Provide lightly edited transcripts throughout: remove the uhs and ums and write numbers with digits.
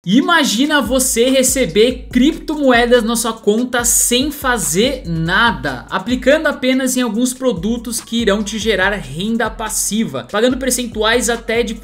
Imagina você receber criptomoedas na sua conta sem fazer nada, aplicando apenas em alguns produtos que irão te gerar renda passiva, pagando percentuais até de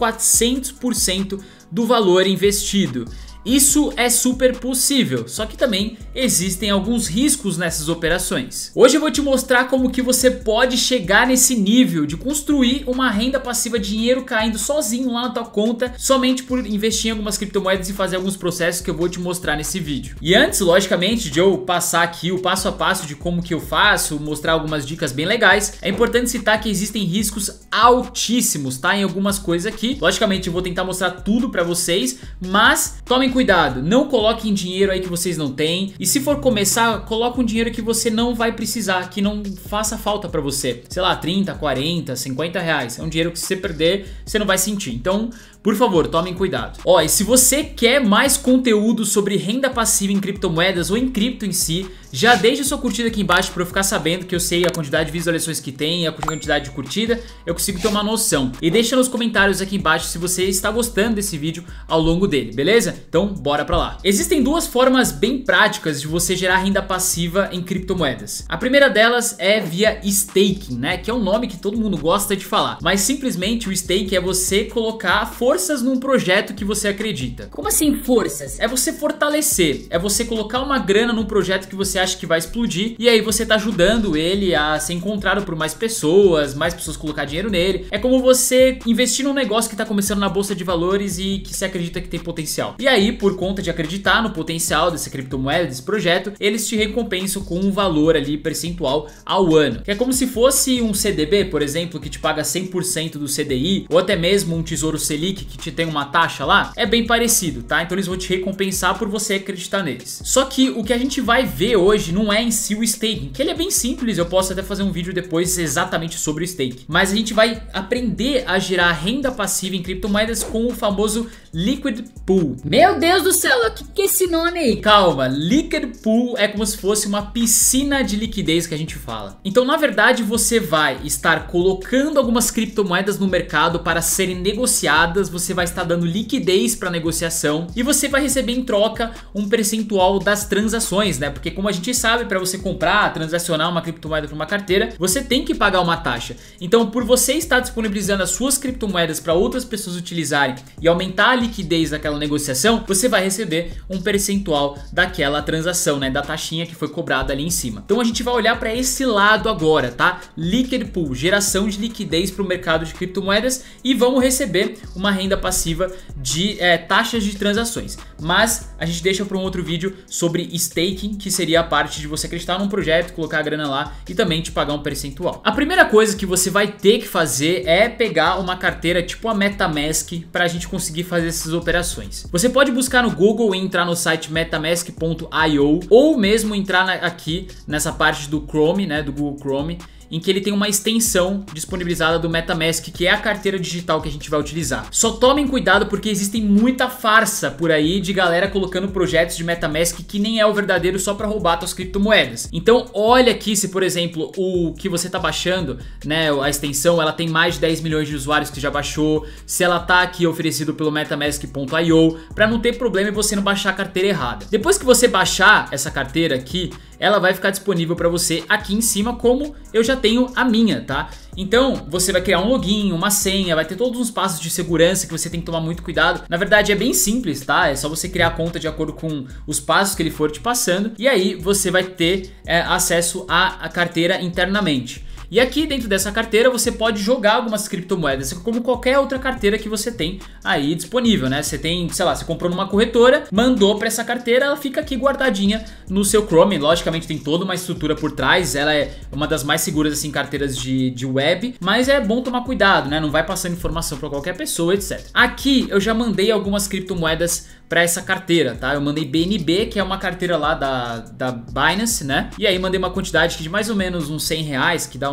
400% do valor investido. Isso é super possível, só que também existem alguns riscos nessas operações. Hoje eu vou te mostrar como que você pode chegar nesse nível de construir uma renda passiva, dinheiro caindo sozinho lá na tua conta, somente por investir em algumas criptomoedas e fazer alguns processos que eu vou te mostrar nesse vídeo. E antes, logicamente, de eu passar aqui o passo a passo de como que eu faço, mostrar algumas dicas bem legais, é importante citar que existem riscos altíssimos, tá? Em algumas coisas aqui. Logicamente eu vou tentar mostrar tudo pra vocês, mas tomem cuidado, não coloquem dinheiro aí que vocês não têm. E se for começar, coloque um dinheiro que você não vai precisar, que não faça falta pra você. Sei lá, 30, 40, 50 reais. É um dinheiro que se você perder, você não vai sentir. Então, por favor, tomem cuidado. Ó, e se você quer mais conteúdo sobre renda passiva em criptomoedas ou em cripto em si, já deixa sua curtida aqui embaixo para eu ficar sabendo, que eu sei a quantidade de visualizações que tem, a quantidade de curtida, eu consigo ter uma noção. E deixa nos comentários aqui embaixo se você está gostando desse vídeo ao longo dele, beleza? Então bora pra lá. Existem duas formas bem práticas de você gerar renda passiva em criptomoedas. A primeira delas é via staking, né? Que é um nome que todo mundo gosta de falar. Mas simplesmente o stake é você colocar forças num projeto que você acredita. Como assim forças? É você fortalecer, é você colocar uma grana num projeto que você acha que vai explodir, e aí você tá ajudando ele a ser encontrado por mais pessoas colocar dinheiro nele. É como você investir num negócio que tá começando na bolsa de valores e que você acredita que tem potencial. E aí, por conta de acreditar no potencial dessa criptomoeda, desse projeto, eles te recompensam com um valor ali percentual ao ano. Que é como se fosse um CDB, por exemplo, que te paga 100% do CDI, ou até mesmo um Tesouro Selic que te tem uma taxa lá. É bem parecido, tá? Então eles vão te recompensar por você acreditar neles. Só que o que a gente vai ver hoje não é em si o staking, que ele é bem simples, eu posso até fazer um vídeo depois exatamente sobre o staking. Mas a gente vai aprender a gerar renda passiva em criptomoedas com o famoso Liquid Pool. Meu Deus do céu, o que é esse nome aí? Calma, Liquid Pool é como se fosse uma piscina de liquidez que a gente fala. Então, na verdade, você vai estar colocando algumas criptomoedas no mercado para serem negociadas, você vai estar dando liquidez para negociação e você vai receber em troca um percentual das transações, né? Porque como a gente sabe, para você comprar, transacionar uma criptomoeda para uma carteira, você tem que pagar uma taxa. Então, por você estar disponibilizando as suas criptomoedas para outras pessoas utilizarem e aumentar a liquidez daquela negociação, você vai receber um percentual daquela transação, né? Da taxinha que foi cobrada ali em cima. Então a gente vai olhar para esse lado agora, tá? Liquid Pool, geração de liquidez para o mercado de criptomoedas, e vamos receber uma renda passiva de taxas de transações. Mas a gente deixa para um outro vídeo sobre staking, que seria a parte de você acreditar num projeto, colocar a grana lá e também te pagar um percentual. A primeira coisa que você vai ter que fazer é pegar uma carteira tipo a MetaMask para a gente conseguir fazer essas operações. Você pode buscar no Google e entrar no site metamask.io, ou mesmo entrar aqui nessa parte do Chrome, né, do Google Chrome, em que ele tem uma extensão disponibilizada do MetaMask, que é a carteira digital que a gente vai utilizar. Só tomem cuidado porque existe muita farsa por aí de galera colocando projetos de MetaMask que nem é o verdadeiro, só para roubar suas criptomoedas. Então olha aqui se, por exemplo, o que você tá baixando, né, a extensão, ela tem mais de 10 milhões de usuários que já baixou, se ela tá aqui oferecido pelo metamask.io, para não ter problema e você não baixar a carteira errada. Depois que você baixar essa carteira aqui, ela vai ficar disponível para você aqui em cima, como eu já tenho a minha, tá? Então você vai criar um login, uma senha, vai ter todos os passos de segurança que você tem que tomar muito cuidado. Na verdade é bem simples, tá? É só você criar a conta de acordo com os passos que ele for te passando, e aí você vai ter acesso à carteira internamente. E aqui dentro dessa carteira você pode jogar algumas criptomoedas, como qualquer outra carteira que você tem aí disponível, né? Você tem, sei lá, você comprou numa corretora, mandou para essa carteira, ela fica aqui guardadinha no seu Chrome. Logicamente tem toda uma estrutura por trás, ela é uma das mais seguras assim carteiras de web, mas é bom tomar cuidado, né? Não vai passando informação para qualquer pessoa, etc. Aqui eu já mandei algumas criptomoedas para essa carteira, tá? Eu mandei BNB, que é uma carteira lá da Binance, né? E aí mandei uma quantidade de mais ou menos uns 100 reais, que dá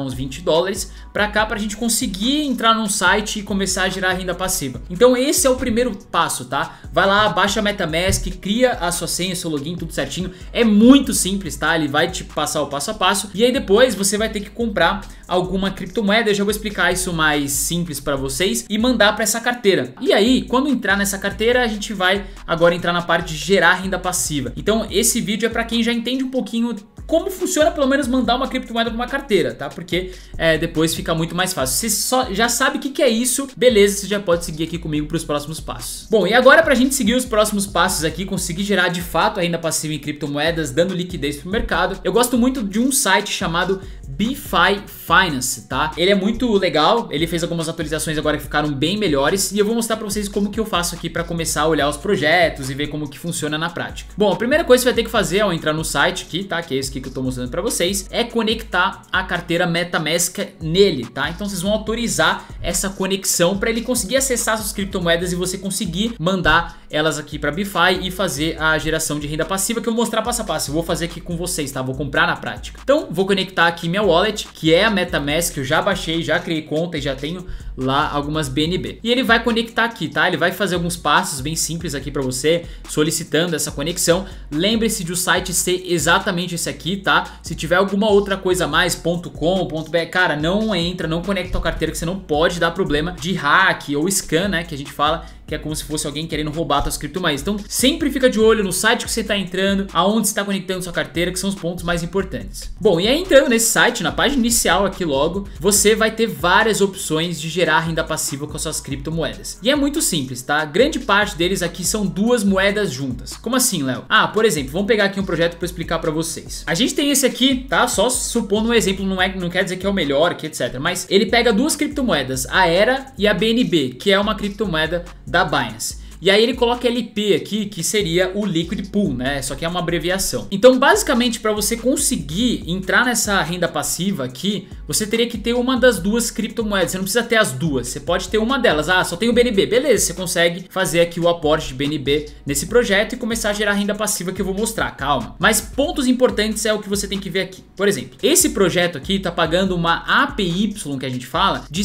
uns 20 dólares pra cá, pra gente conseguir entrar num site e começar a gerar renda passiva. Então esse é o primeiro passo, tá? Vai lá, baixa a MetaMask, cria a sua senha, seu login, tudo certinho. É muito simples, tá? Ele vai te passar o passo a passo. E aí depois você vai ter que comprar alguma criptomoeda. Eu já vou explicar isso mais simples pra vocês e mandar pra essa carteira. E aí, quando entrar nessa carteira, a gente vai agora entrar na parte de gerar renda passiva. Então esse vídeo é pra quem já entende um pouquinho como funciona, pelo menos mandar uma criptomoeda para uma carteira, tá? Porque depois fica muito mais fácil. Você só já sabe o que é isso, beleza, você já pode seguir aqui comigo para os próximos passos. Bom, e agora pra gente seguir os próximos passos aqui, conseguir gerar de fato a renda passiva em criptomoedas, dando liquidez pro mercado, eu gosto muito de um site chamado BeFi Finance, tá? Ele é muito legal, ele fez algumas atualizações agora que ficaram bem melhores e eu vou mostrar pra vocês como que eu faço aqui pra começar a olhar os projetos e ver como que funciona na prática. Bom, a primeira coisa que você vai ter que fazer ao entrar no site aqui, tá? Que é esse aqui que eu tô mostrando pra vocês, é conectar a carteira MetaMask nele, tá? Então vocês vão autorizar essa conexão pra ele conseguir acessar suas criptomoedas e você conseguir mandar elas aqui pra BeFi e fazer a geração de renda passiva que eu vou mostrar passo a passo. Eu vou fazer aqui com vocês, tá? Vou comprar na prática. Então vou conectar aqui minha wallet, que é a MetaMask, eu já baixei, já criei conta e já tenho lá algumas BNB. E ele vai conectar aqui, tá? Ele vai fazer alguns passos bem simples aqui pra você, solicitando essa conexão. Lembre-se de o site ser exatamente esse aqui, tá? Se tiver alguma outra coisa a mais, .com, .br, cara, não entra, não conecta a carteira, que você não pode dar problema de hack ou scam, né? Que a gente fala que é como se fosse alguém querendo roubar suas criptomoedas. Então sempre fica de olho no site que você está entrando, aonde você está conectando sua carteira, que são os pontos mais importantes. Bom, e aí entrando nesse site, na página inicial aqui logo, você vai ter várias opções de gerar renda passiva com as suas criptomoedas. E é muito simples, tá? Grande parte deles aqui são duas moedas juntas. Como assim, Léo? Ah, por exemplo, vamos pegar aqui um projeto para explicar para vocês. A gente tem esse aqui, tá? Só supondo um exemplo, não quer dizer que é o melhor, que etc. Mas ele pega duas criptomoedas, a ERA e a BNB, que é uma criptomoeda da Binance. E aí ele coloca LP aqui, que seria o Liquid Pool, né? Só que é uma abreviação. Então, basicamente, para você conseguir entrar nessa renda passiva aqui, você teria que ter uma das duas criptomoedas. Você não precisa ter as duas, você pode ter uma delas. Ah, só tem o BNB. Beleza, você consegue fazer aqui o aporte de BNB nesse projeto e começar a gerar renda passiva que eu vou mostrar, calma. Mas pontos importantes é o que você tem que ver aqui. Por exemplo, esse projeto aqui tá pagando uma APY, que a gente fala, de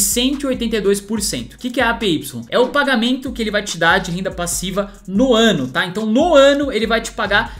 182%. O que é a APY? É o pagamento que ele vai te dar de renda passiva no ano, tá? Então no ano ele vai te pagar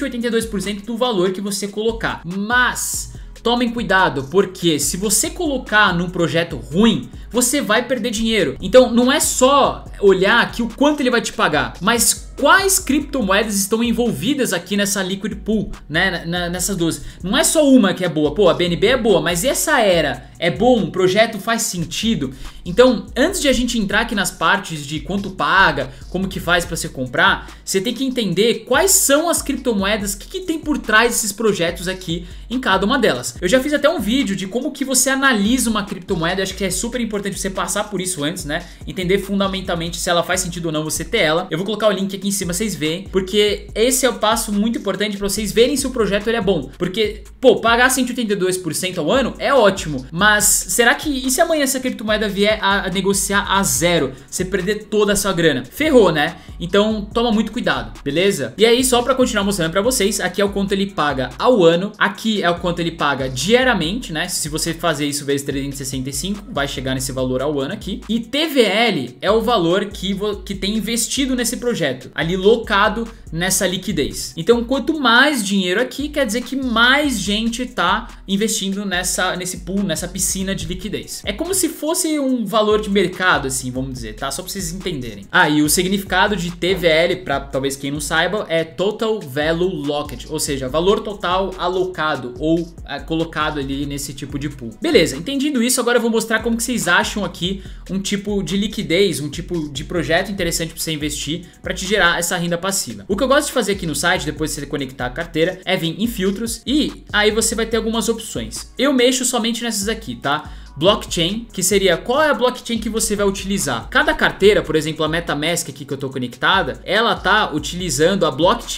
182% do valor que você colocar. Mas tomem cuidado, porque se você colocar num projeto ruim, você vai perder dinheiro. Então não é só olhar aqui o quanto ele vai te pagar, mas quais criptomoedas estão envolvidas aqui nessa Liquid Pool, né? Nessas duas. Não é só uma que é boa. Pô, a BNB é boa, mas essa ERA é bom? O projeto faz sentido? Então, antes de a gente entrar aqui nas partes de quanto paga, como que faz para você comprar, você tem que entender quais são as criptomoedas, o que tem por trás desses projetos aqui em cada uma delas. Eu já fiz até um vídeo de como que você analisa uma criptomoeda, acho que é super importante você passar por isso antes, né? Entender fundamentalmente se ela faz sentido ou não você ter ela. Eu vou colocar o link aqui em cima, vocês veem, porque esse é o passo muito importante para vocês verem se o projeto ele é bom. Porque, pô, pagar 182% ao ano é ótimo, mas será que, e se amanhã essa criptomoeda vier a negociar a zero, você perder toda a sua grana? Ferrou, né? Então toma muito cuidado, beleza? E aí, só para continuar mostrando para vocês, aqui é o quanto ele paga ao ano, aqui é o quanto ele paga diariamente, né? Se você fazer isso vezes 365, vai chegar nesse valor ao ano aqui. E TVL é o valor que tem investido nesse projeto, ali locado nessa liquidez. Então, quanto mais dinheiro aqui, quer dizer que mais gente tá investindo nesse pool, nessa piscina de liquidez. É como se fosse um valor de mercado, assim, vamos dizer, tá? Só pra vocês entenderem. Ah, e o significado de TVL, pra talvez quem não saiba, é Total Value Locked, ou seja, valor total alocado ou colocado ali nesse tipo de pool. Beleza, entendido isso, agora eu vou mostrar como que vocês acham aqui um tipo de liquidez, um tipo de projeto interessante pra você investir, pra te gerar essa renda passiva. O que eu gosto de fazer aqui no site, depois de você conectar a carteira, é vir em filtros e aí você vai ter algumas opções. Eu mexo somente nessas aqui, tá? Blockchain, que seria qual é a blockchain que você vai utilizar. Cada carteira, por exemplo, a MetaMask aqui que eu tô conectada, ela tá utilizando a blockchain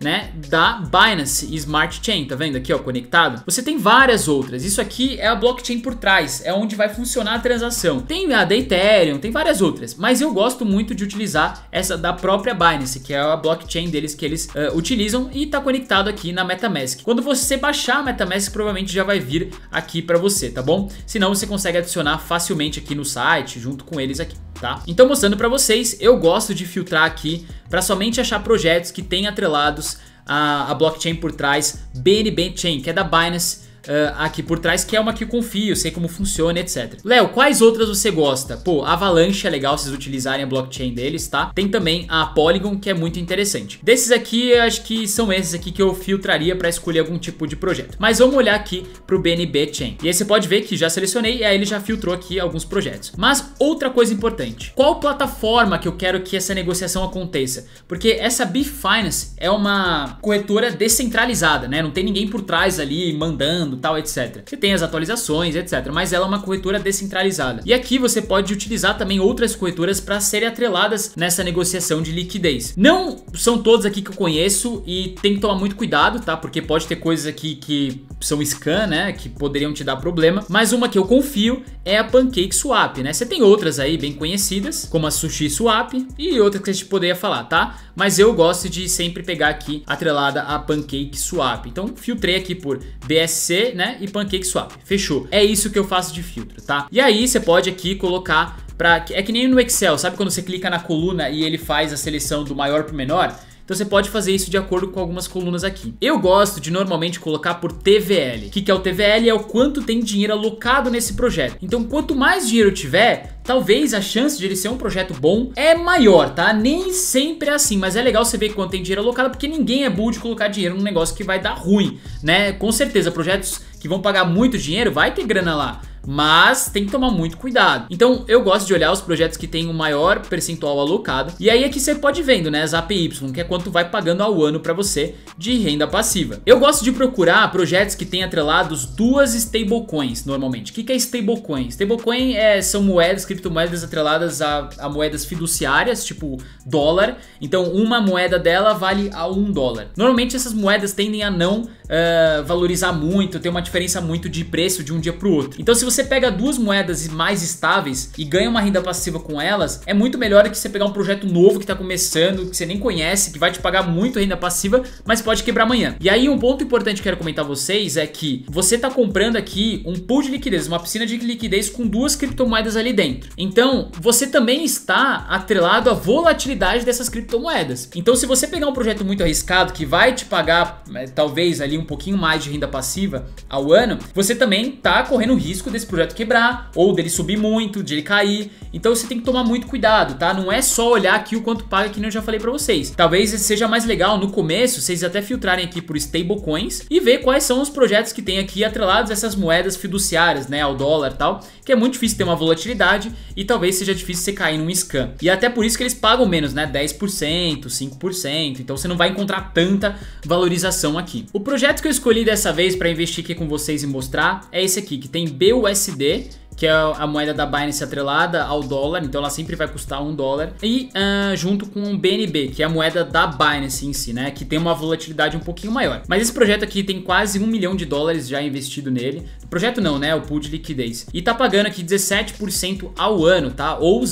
né, da Binance Smart Chain, tá vendo aqui, ó, conectado? Você tem várias outras. Isso aqui é a blockchain por trás, é onde vai funcionar a transação. Tem a da Ethereum, tem várias outras, mas eu gosto muito de utilizar essa da própria Binance, que é a blockchain deles que eles utilizam e tá conectado aqui na MetaMask. Quando você baixar a MetaMask, provavelmente já vai vir aqui para você, tá bom? Senão você consegue adicionar facilmente aqui no site, junto com eles aqui, tá? Então, mostrando para vocês, eu gosto de filtrar aqui para somente achar projetos que têm atrelados a blockchain por trás, BNB Chain, que é da Binance, aqui por trás, que é uma que eu confio, sei como funciona, etc. Léo, quais outras você gosta? Pô, a Avalanche é legal vocês utilizarem a blockchain deles, tá? Tem também a Polygon, que é muito interessante. Desses aqui, eu acho que são esses aqui que eu filtraria para escolher algum tipo de projeto. Mas vamos olhar aqui pro BNB Chain. E aí você pode ver que já selecionei e aí ele já filtrou aqui alguns projetos. Mas outra coisa importante, qual plataforma que eu quero que essa negociação aconteça? Porque essa Binance é uma corretora descentralizada, né? Não tem ninguém por trás ali mandando, tal, etc. Você tem as atualizações, etc. Mas ela é uma corretora descentralizada. E aqui você pode utilizar também outras corretoras para serem atreladas nessa negociação de liquidez. Não são todas aqui que eu conheço e tem que tomar muito cuidado, tá? Porque pode ter coisas aqui que são scam, né? Que poderiam te dar problema. Mas uma que eu confio é a PancakeSwap, né? Você tem outras aí bem conhecidas, como a SushiSwap e outras que a gente poderia falar, tá? Mas eu gosto de sempre pegar aqui atrelada a PancakeSwap. Então filtrei aqui por BSC, né, e PancakeSwap. Fechou. É isso que eu faço de filtro, tá? E aí você pode aqui colocar é que nem no Excel, sabe quando você clica na coluna e ele faz a seleção do maior pro menor? Então você pode fazer isso de acordo com algumas colunas aqui. Eu gosto de normalmente colocar por TVL. O que é o TVL? É o quanto tem dinheiro alocado nesse projeto. Então quanto mais dinheiro tiver, talvez a chance de ele ser um projeto bom é maior, tá? Nem sempre é assim, mas é legal você ver quanto tem dinheiro alocado, porque ninguém é burro de colocar dinheiro num negócio que vai dar ruim, né? Com certeza, projetos que vão pagar muito dinheiro, vai ter grana lá. Mas tem que tomar muito cuidado. Então eu gosto de olhar os projetos que tem o maior percentual alocado. E aí aqui você pode ir vendo, né, as APY, que é quanto vai pagando ao ano para você de renda passiva. Eu gosto de procurar projetos que têm atrelados duas stablecoins normalmente. O que é stablecoin? Stablecoin são moedas, criptomoedas atreladas a moedas fiduciárias, tipo dólar. Então uma moeda dela vale a $1. Normalmente essas moedas tendem a não valorizar muito, ter uma diferença muito de preço de um dia para o outro. Então se você pega duas moedas mais estáveis e ganha uma renda passiva com elas, é muito melhor do que você pegar um projeto novo que está começando, que você nem conhece, que vai te pagar muito renda passiva, mas pode quebrar amanhã. E aí um ponto importante que eu quero comentar a vocês é que você está comprando aqui um pool de liquidez, uma piscina de liquidez com duas criptomoedas ali dentro. Então você também está atrelado à volatilidade dessas criptomoedas. Então se você pegar um projeto muito arriscado que vai te pagar talvez ali um pouquinho mais de renda passiva ao ano, você também está correndo o risco desse projeto quebrar, ou dele subir muito, de ele cair. Então você tem que tomar muito cuidado, tá? Não é só olhar aqui o quanto paga, que nem eu já falei pra vocês. Talvez seja mais legal no começo vocês até filtrarem aqui por stablecoins e ver quais são os projetos que tem aqui atrelados a essas moedas fiduciárias, né, ao dólar e tal, que é muito difícil ter uma volatilidade e talvez seja difícil você cair num scam. E até por isso que eles pagam menos, né, 10%, 5%, então você não vai encontrar tanta valorização aqui. O projeto que eu escolhi dessa vez para investir aqui com vocês e mostrar é esse aqui, que tem BUSD, que é a moeda da Binance atrelada ao dólar, então ela sempre vai custar $1, e junto com o BNB, que é a moeda da Binance em si, né, que tem uma volatilidade um pouquinho maior. Mas esse projeto aqui tem quase $1 milhão já investido nele. O projeto não, né, o pool de liquidez. E tá pagando aqui 17% ao ano, tá, ou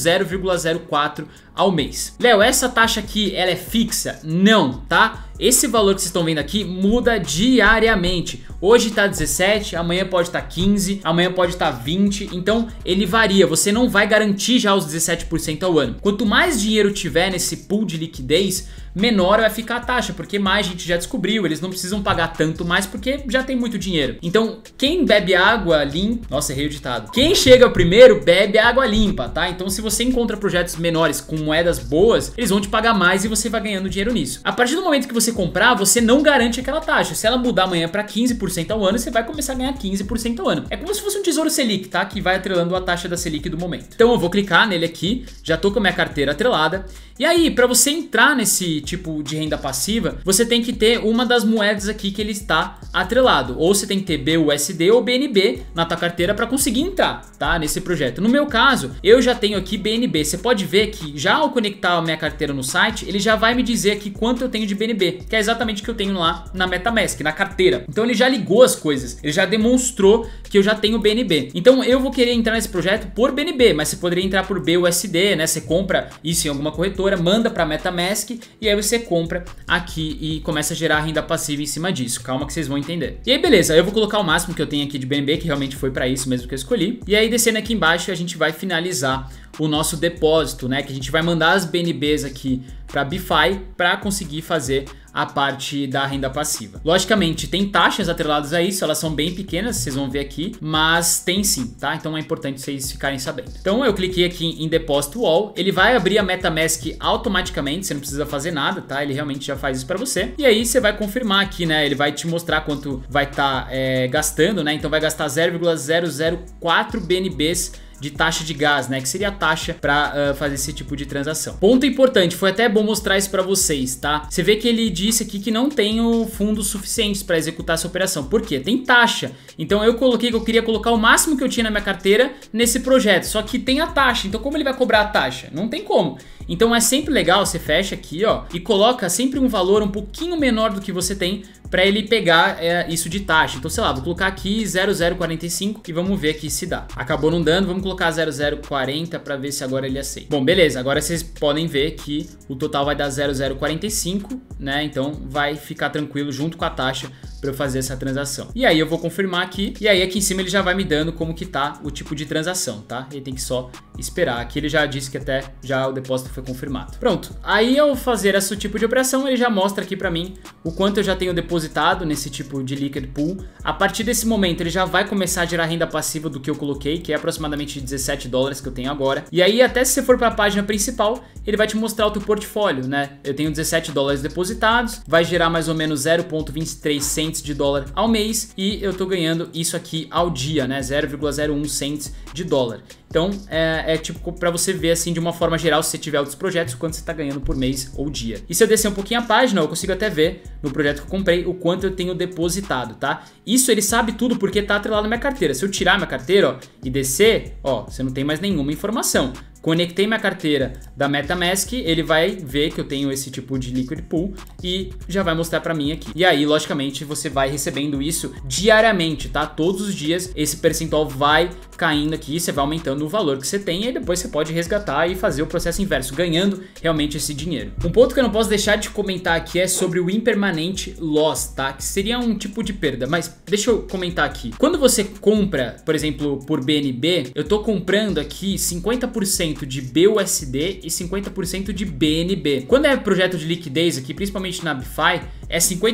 0,04 ao mês. Léo, essa taxa aqui, ela é fixa? Não, tá? Esse valor que vocês estão vendo aqui muda diariamente. Hoje tá 17, amanhã pode estar 15, amanhã pode estar 20, então ele varia. Você não vai garantir já os 17% ao ano. Quanto mais dinheiro tiver nesse pool de liquidez, menor vai ficar a taxa, porque mais gente já descobriu, eles não precisam pagar tanto mais porque já tem muito dinheiro. Então, quem bebe água limpa... Nossa, errei o ditado. Quem chega primeiro, bebe água limpa, tá? Então, se você encontra projetos menores com moedas boas, eles vão te pagar mais e você vai ganhando dinheiro nisso. A partir do momento que você comprar, você não garante aquela taxa. Se ela mudar amanhã para 15% ao ano, você vai começar a ganhar 15% ao ano. É como se fosse um tesouro Selic, tá? Que vai atrelando a taxa da Selic do momento. Então, eu vou clicar nele aqui, já tô com a minha carteira atrelada. E aí, para você entrar nesse tipo de renda passiva, você tem que ter uma das moedas aqui que ele está atrelado. Ou você tem que ter BUSD ou BNB na tua carteira para conseguir entrar, tá? Nesse projeto. No meu caso, eu já tenho aqui BNB. Você pode ver que já ao conectar a minha carteira no site, ele já vai me dizer aqui quanto eu tenho de BNB. BNB, que é exatamente o que eu tenho lá na MetaMask, na carteira. Então ele já ligou as coisas, ele já demonstrou que eu já tenho BNB. Então eu vou querer entrar nesse projeto por BNB, mas você poderia entrar por BUSD, né? Você compra isso em alguma corretora, manda para MetaMask e aí você compra aqui e começa a gerar renda passiva em cima disso. Calma que vocês vão entender. E aí beleza, eu vou colocar o máximo que eu tenho aqui de BNB, que realmente foi para isso mesmo que eu escolhi. E aí descendo aqui embaixo a gente vai finalizar o nosso depósito, né? Que a gente vai mandar as BNBs aqui para BeFi para conseguir fazer a parte da renda passiva. Logicamente tem taxas atreladas a isso, elas são bem pequenas, vocês vão ver aqui, mas tem sim, tá? Então é importante vocês ficarem sabendo. Então eu cliquei aqui em Depósito All, ele vai abrir a MetaMask automaticamente, você não precisa fazer nada, tá? Ele realmente já faz isso para você. E aí você vai confirmar aqui, né? Ele vai te mostrar quanto vai estar gastando, né? Então vai gastar 0,004 BNBs de taxa de gás, né? Que seria a taxa para fazer esse tipo de transação. Ponto importante, foi até bom mostrar isso para vocês, tá? Você vê que ele disse aqui que não tem fundos suficientes para executar essa operação. Por quê? Tem taxa. Então eu coloquei que eu queria colocar o máximo que eu tinha na minha carteira nesse projeto. Só que tem a taxa. Então como ele vai cobrar a taxa? Não tem como. Então é sempre legal, você fecha aqui, ó, e coloca sempre um valor um pouquinho menor do que você tem para ele pegar isso de taxa. Então, sei lá, vou colocar aqui 0,045 e vamos ver aqui se dá. Acabou não dando, vamos colocar 0,040 para ver se agora ele aceita. Bom, beleza, agora vocês podem ver que o total vai dar 0,045, né? Então vai ficar tranquilo junto com a taxa para eu fazer essa transação. E aí eu vou confirmar aqui, e aí aqui em cima ele já vai me dando como que tá o tipo de transação, tá? Ele tem que só esperar. Aqui ele já disse que até já o depósito foi confirmado. Pronto, aí ao fazer esse tipo de operação, ele já mostra aqui para mim o quanto eu já tenho depositado nesse tipo de liquid pool. A partir desse momento ele já vai começar a gerar renda passiva do que eu coloquei, que é aproximadamente 17 dólares que eu tenho agora. E aí até se você for para a página principal, ele vai te mostrar o teu portfólio, né? Eu tenho 17 dólares depositados, vai gerar mais ou menos 0,23 cents de dólar ao mês e eu tô ganhando isso aqui ao dia, né? 0,01 cents de dólar. Então é tipo para você ver assim de uma forma geral, se você tiver outros projetos, quanto você tá ganhando por mês ou dia. E se eu descer um pouquinho a página, eu consigo até ver no projeto que eu comprei o quanto eu tenho depositado, tá? Isso ele sabe tudo porque tá atrelado na minha carteira. Se eu tirar minha carteira, ó, e descer, ó, você não tem mais nenhuma informação. Conectei minha carteira da MetaMask, ele vai ver que eu tenho esse tipo de liquid pool e já vai mostrar pra mim aqui. E aí, logicamente, você vai recebendo isso diariamente, tá? Todos os dias esse percentual vai caindo aqui, você vai aumentando o valor que você tem e aí depois você pode resgatar e fazer o processo inverso, ganhando realmente esse dinheiro. Um ponto que eu não posso deixar de comentar aqui é sobre o impermanent loss, tá? Que seria um tipo de perda, mas deixa eu comentar aqui. Quando você compra, por exemplo, por BNB, eu tô comprando aqui 50% de BUSD e 50% de BNB. Quando é projeto de liquidez aqui, principalmente na BeFi, é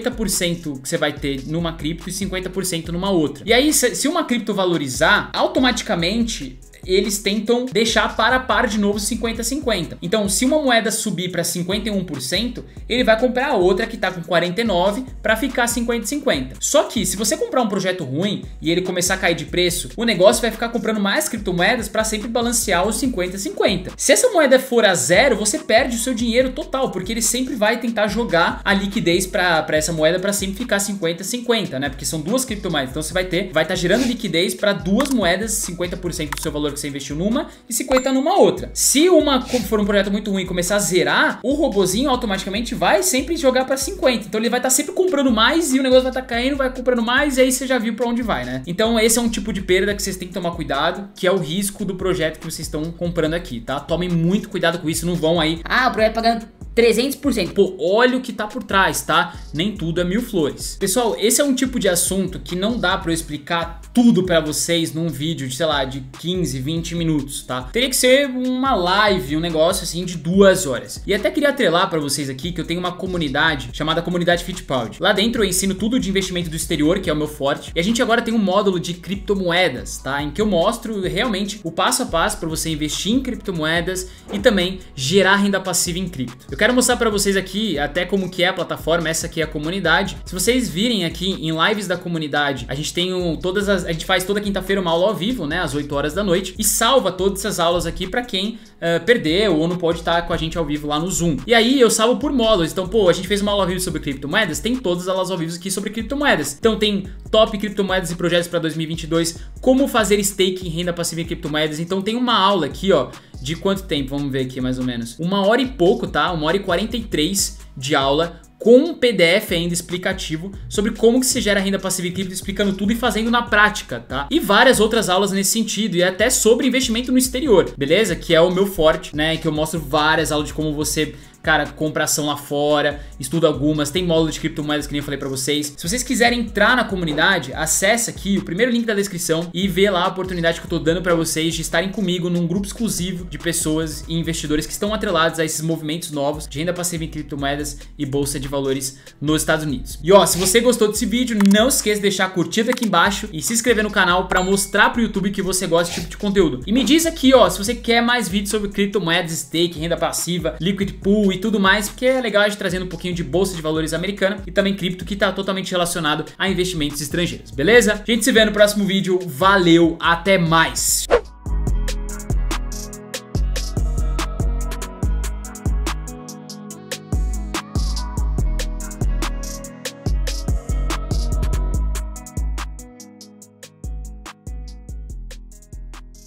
50% que você vai ter numa cripto e 50% numa outra. E aí, se uma cripto valorizar, automaticamente eles tentam deixar para a par de novo 50-50. Então, se uma moeda subir para 51%, ele vai comprar a outra que está com 49% para ficar 50-50. Só que se você comprar um projeto ruim e ele começar a cair de preço, o negócio vai ficar comprando mais criptomoedas para sempre balancear os 50-50. Se essa moeda for a zero, você perde o seu dinheiro total, porque ele sempre vai tentar jogar a liquidez para essa moeda para sempre ficar 50-50, né? Porque são duas criptomoedas, então você vai estar gerando liquidez para duas moedas, 50% do seu valor que você investiu numa e 50% numa outra. Se uma for um projeto muito ruim e começar a zerar, o robozinho automaticamente vai sempre jogar para 50%. Então ele vai estar sempre comprando mais e o negócio vai estar caindo, vai comprando mais e aí você já viu para onde vai, né? Então esse é um tipo de perda que vocês têm que tomar cuidado, que é o risco do projeto que vocês estão comprando aqui, tá? Tomem muito cuidado com isso, não vão aí, o projeto pagando 300%. Pô, olha o que tá por trás, tá? Nem tudo é mil flores. Pessoal, esse é um tipo de assunto que não dá pra eu explicar tudo pra vocês num vídeo de, sei lá, de 15, 20 minutos, tá? Teria que ser uma live, um negócio assim de 2 horas. E até queria atrelar pra vocês aqui que eu tenho uma comunidade chamada Comunidade Fittipaldi. Lá dentro eu ensino tudo de investimento do exterior, que é o meu forte. E a gente agora tem um módulo de criptomoedas, tá? Em que eu mostro realmente o passo a passo pra você investir em criptomoedas e também gerar renda passiva em cripto. Eu quero mostrar pra vocês aqui até como que é a plataforma, essa aqui é a comunidade. Se vocês virem aqui em lives da comunidade, a gente tem a gente faz toda quinta-feira uma aula ao vivo, né, às 8 horas da noite, e salva todas essas aulas aqui pra quem perdeu ou não pode estar com a gente ao vivo lá no Zoom. E aí eu salvo por módulos, então pô, a gente fez uma aula ao vivo sobre criptomoedas, tem todas as aulas ao vivo aqui sobre criptomoedas. Então tem top criptomoedas e projetos pra 2022, como fazer stake em renda passiva em criptomoedas. Então tem uma aula aqui, ó, de quanto tempo? Vamos ver aqui mais ou menos. 1 hora e pouco, tá? 1 hora e 43 de aula com um PDF ainda explicativo sobre como que se gera renda passiva em cripto, explicando tudo e fazendo na prática, tá? E várias outras aulas nesse sentido, e até sobre investimento no exterior, beleza? Que é o meu forte, né? Que eu mostro várias aulas de como você, cara, compra ação lá fora, estuda algumas, tem módulo de criptomoedas que nem eu falei pra vocês. Se vocês quiserem entrar na comunidade, acessa aqui o primeiro link da descrição e vê lá a oportunidade que eu tô dando pra vocês de estarem comigo num grupo exclusivo de pessoas e investidores que estão atrelados a esses movimentos novos de renda passiva em criptomoedas e bolsa de valores nos Estados Unidos. E ó, se você gostou desse vídeo, não esqueça de deixar a curtida aqui embaixo e se inscrever no canal pra mostrar pro YouTube que você gosta desse tipo de conteúdo. E me diz aqui, ó, se você quer mais vídeos sobre criptomoedas, stake, renda passiva, liquid pool e tudo mais, porque é legal a gente trazendo um pouquinho de bolsa de valores americana e também cripto, que tá totalmente relacionado a investimentos estrangeiros, beleza? A gente se vê no próximo vídeo, valeu, até mais!